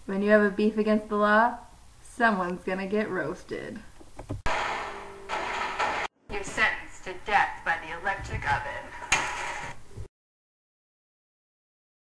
When you have a beef against the law, someone's gonna get roasted.